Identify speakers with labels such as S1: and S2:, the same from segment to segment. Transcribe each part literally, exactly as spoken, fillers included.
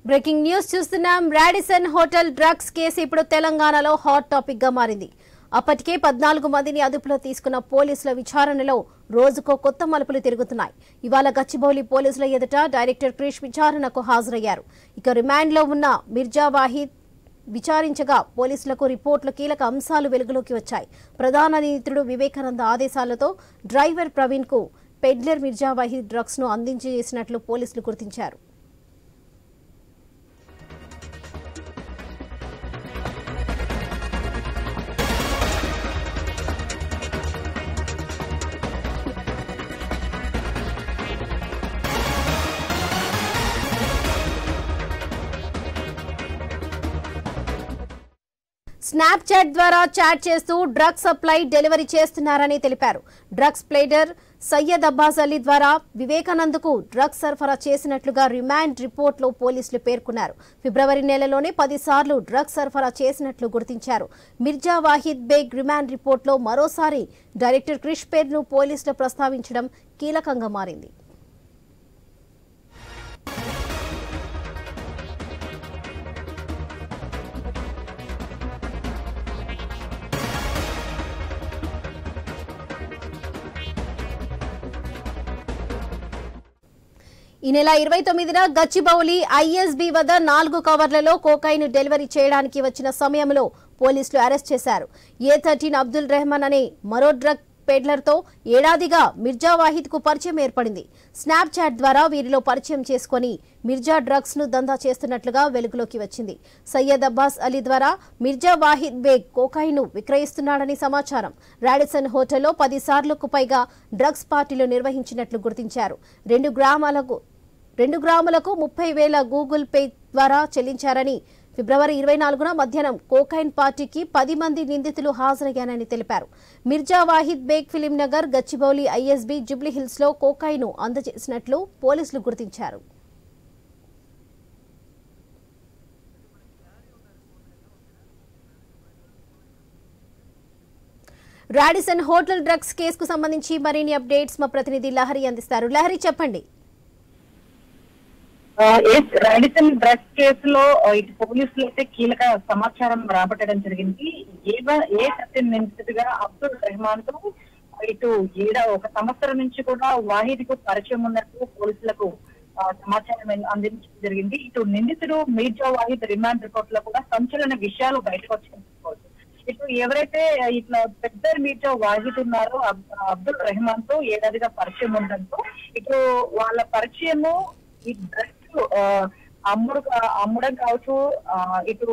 S1: Breaking news చూస్తున్నాం. Radisson hotel drugs case ఇప్పుడు తెలంగాణలో హాట్ టాపిక్ గా మారింది. అప్పటికే పద్నాలుగు మందిని అదుపులో తీసుకున్న పోలీసుల విచారణలో రోజుకో కొత్త మలుపులు తిరుగుతున్నాయి. ఇవాళ గచ్చిబౌలి పోలీసుల ఎదుట డైరెక్టర్ క్రిష్ విచారణకు హాజరయ్యారు. ఇక రిమాండ్లో ఉన్న మిర్జా వాహిద్ విచారించగా పోలీసులకు రిపోర్టులు కీలక అంశాలు వెలుగులోకి వచ్చాయి. ప్రధాన నిందితుడు వివేకానంద ఆదేశాలతో డ్రైవర్ ప్రవీణ్ కు పెడ్లర్ మిర్జా వాహిద్ డ్రగ్స్ ను అందించేసినట్లు పోలీసులు గుర్తించారు. స్నాప్ చాట్ ద్వారా చాట్ చేస్తూ డ్రగ్స్ సప్లై డెలివరీ చేస్తున్నారని తెలిపారు. డ్రగ్స్ ప్లేడర్ సయ్యద్ అబ్బాస్ అలీ ద్వారా వివేకానందకు డ్రగ్స్ సరఫరా చేసినట్లుగా రిమాండ్ రిపోర్టులో పోలీసులు పేర్కొన్నారు. ఫిబ్రవరి నెలలోనే పది సార్లు డ్రగ్స్ సరఫరా చేసినట్లు గుర్తించారు. మిర్జా వాహిద్ బేగ్ రిమాండ్ రిపోర్టులో మరోసారి డైరెక్టర్ క్రిష్ పేరును పోలీసులు ప్రస్తావించడం కీలకంగా మారింది. ఈ నెల ఇరవై తొమ్మిదిన గచ్చిబౌలి ఐఎస్బీ వద్ద నాలుగు కవర్లలో కోకైన్ డెలివరీ చేయడానికి వచ్చిన సమయంలో పోలీసులు అరెస్ట్ చేశారు. ఏ థర్టీన్ అబ్దుల్ రెహమాన్ అనే మరో డ్రగ్ పెడ్లర్తో ఏడాదిగా మిర్జా వాహిద్ కు పరిచయం ఏర్పడింది. స్నాప్ చాట్ ద్వారా వీరిలో పరిచయం చేసుకుని మిర్జా డ్రగ్స్ ను దందా చేస్తున్నట్లుగా వెలుగులోకి వచ్చింది. సయ్యద్ అబ్బాస్ అలీ ద్వారా మిర్జా వాహిద్ బేగ్ కోకాయిన్ ను విక్రయిస్తున్నాడని సమాచారం. రాడిసన్ హోటల్లో పది సార్లకు పైగా డ్రగ్స్ పార్టీలు నిర్వహించినట్లు గుర్తించారు. రెండు గ్రామాలకు రెండు గ్రాములకు ముప్పై వేల గూగుల్ పే ద్వారా చెల్లించారని, ఫిబ్రవరి ఇరవై నాలుగున మధ్యాహ్నం కోకైన్ పార్టీకి పది మంది నిందితులు హాజరయ్యారని తెలిపారు. మిర్జా వాహిద్ బేగ్ ఫిలిం నగర్, గచ్చిబౌలి, ఐఎస్బీ, జూబ్లీహిల్స్ లో కోకైన్ ను అందజేసినట్లు పోలీసులు గుర్తించారు. రాడిసన్ హోటల్ డ్రగ్స్ కేసుకు సంబంధించి మరిన్ని అప్డేట్స్ మా ప్రతినిధి లహరి అందిస్తారు. లహరి, చెప్పండి.
S2: రాడిసన్ డ్రగ్స్ కేసులో ఇటు పోలీసులు అయితే కీలక సమాచారం రాబట్టడం జరిగింది. ఏ సత్యం నిందితుడిగా అబ్దుల్ రెహమాన్ తో ఇటు ఏడా ఒక సంవత్సరం నుంచి కూడా వాహిద్ కు పరిచయం ఉన్నట్టు పోలీసులకు సమాచారం అందించడం జరిగింది. ఇటు నిందితుడు మిర్జా వాహిద్ రిమాండ్ రిపోర్ట్ లో కూడా సంచలన విషయాలు బయటకు వచ్చి ఇటు ఎవరైతే ఇట్లా పెద్ద మిర్జా వాహిద్ ఉన్నారో అబ్దుల్ రెహమాన్ తో ఏడాదిగా పరిచయం ఉండడంతో ఇటు వాళ్ళ పరిచయము ఈ డ్రగ్స్ అమ్ముడు అమ్మడం కావచ్చు, ఇటు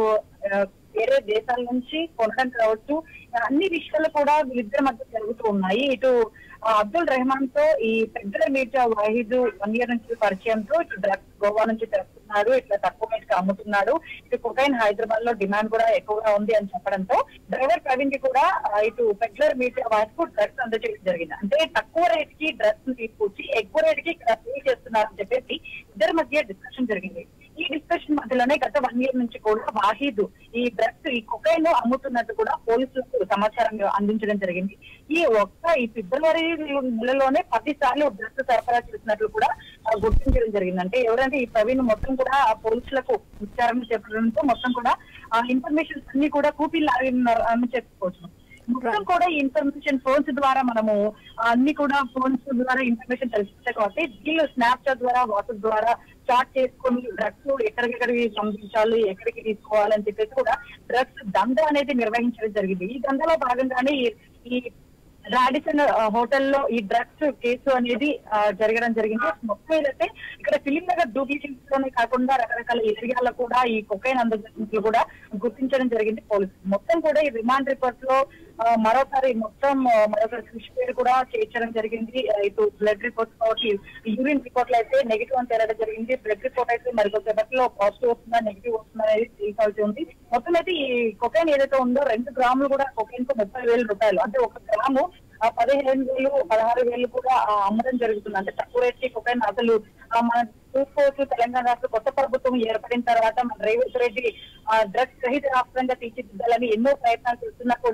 S2: వేరే దేశాల నుంచి కొనడం కావచ్చు, అన్ని విషయాలు కూడా వీళ్ళిద్దరి మధ్య జరుగుతూ ఉన్నాయి. ఇటు అబ్దుల్ రెహమాన్ తో ఈ పెద్ద మిర్జా వాహిద్ వన్ ఇయర్ నుంచి పరిచయంతో ఇటు డ్రగ్స్ గోవా నుంచి తెస్తున్నాడు, ఇట్లా తక్కువ రేటుకి అమ్ముతున్నాడు. ఇటు కొకైన్ హైదరాబాద్ లో డిమాండ్ కూడా ఎక్కువగా ఉంది అని చెప్పడంతో డ్రైవర్ ప్రవీణ్ కి కూడా ఇటు పెడ్లర్ మిర్జా వాహిద్ కు డ్రగ్స్ అందజేయడం జరిగింది. అంటే తక్కువ రేట్ కి డ్రగ్స్ ను తీసుకొచ్చి ఎక్కువ రేట్ కి ఇక్కడ పే చేస్తున్నారని చెప్పేసి ఇద్దరి మధ్య డిస్కషన్ జరిగింది. ఈ డిస్కషన్ మధ్యలోనే గత వన్ ఇయర్ నుంచి కూడా వాహిద్ ఈ డ్రగ్స్ ఈ కొకైన్ అమ్ముతున్నట్టు కూడా పోలీసులకు సమాచారం అందించడం జరిగింది. ఈ ఒక్క ఈ ఫిబ్రవరి నెలలోనే పది సార్లు డ్రగ్స్ సరఫరా చేసినట్లు కూడా గుర్తించడం జరిగింది. అంటే ఎవరంటే ఈ ప్రవీణ్ మొత్తం కూడా ఆ పోలీసులకు విచారణ చెప్పడంతో మొత్తం కూడా ఆ ఇన్ఫర్మేషన్స్ అన్ని కూడా కూపీలు అని చెప్పుకోవచ్చు. మొత్తం కూడా ఈ ఇన్ఫర్మేషన్ ఫోన్స్ ద్వారా మనము అన్ని కూడా ఫోన్స్ ద్వారా ఇన్ఫర్మేషన్ తెలుస్తాయి కాబట్టి వీళ్ళు స్నాప్ చాట్ ద్వారా, వాట్సాప్ ద్వారా చాట్ చేసుకొని డ్రగ్స్ ఎక్కడికెక్కడికి పంపించాలి, ఎక్కడికి తీసుకోవాలని చెప్పేసి కూడా డ్రగ్స్ దందా అనేది నిర్వహించడం జరిగింది. ఈ దందాలో భాగంగానే ఈ రాడిసన్ హోటల్లో ఈ డ్రగ్స్ కేసు అనేది జరగడం జరిగింది. మొత్తం ఏదైతే ఇక్కడ ఫిలిం నగర్ డూప్లికేట్స్ లోనే కాకుండా రకరకాల ఏరియాలో కూడా ఈ కొకైన్ అందజేసినట్లు కూడా గుర్తించడం జరిగింది పోలీసులు. మొత్తం కూడా ఈ రిమాండ్ రిపోర్ట్ లో మరోసారి మొత్తం మరోసారి క్రిష్ పేరు కూడా చేర్చడం జరిగింది. ఇటు బ్లడ్ రిపోర్ట్స్ కాబట్టి యూరిన్ రిపోర్ట్ లో అయితే నెగిటివ్ అని తేలడం జరిగింది. బ్లడ్ రిపోర్ట్ అయితే మరికొద్దిలో పాజిటివ్ వస్తుందా నెగిటివ్ వస్తుందా అనేది తెలిసాల్సి ఉంది. మొత్తం అయితే ఈ కొకైన్ ఏదైతే ఉందో రెండు గ్రాములు కూడా కొకైన్ కు ముప్పై వేల రూపాయలు, అంటే ఒక గ్రాము పదిహేను వేలు పదహారు వేలు కూడా అమ్మడం జరుగుతుంది. అంటే తక్కువ రేట్ కి కొకైన్ అసలు మన చూసుకోవచ్చు. తెలంగాణ రాష్ట్ర కొత్త ప్రభుత్వం ఏర్పడిన తర్వాత మన రేవంత్ రెడ్డి డ్రగ్స్ రహిత రాష్ట్రంగా తీర్చిదిద్దాలని ఎన్నో ప్రయత్నాలు చేస్తున్నా కూడా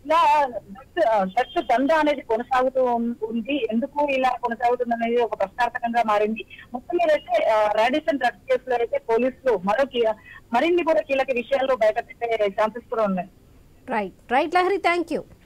S2: ఇలా డ్రగ్స్ దందా అనేది కొనసాగుతూ ఉంది. ఎందుకు ఇలా కొనసాగుతుంది అనేది ఒక ప్రశ్నార్థకంగా మారింది. మొత్తం మీద అయితే రాడిసన్ డ్రగ్స్ కేసులో అయితే పోలీసులు మరో మరిన్ని కూడా కీలక విషయాల్లో బయట పెట్టే ఛాన్సెస్ కూడా ఉన్నాయి.
S1: Right right Lahari, thank you.